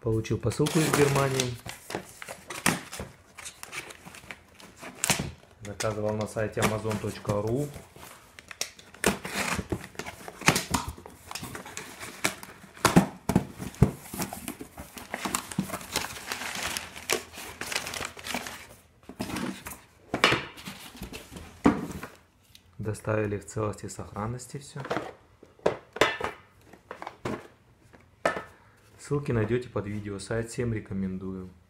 Получил посылку из Германии. Заказывал на сайте amazon.ru. Доставили в целости и сохранности все. Ссылки найдете под видео. Сайт всем рекомендую.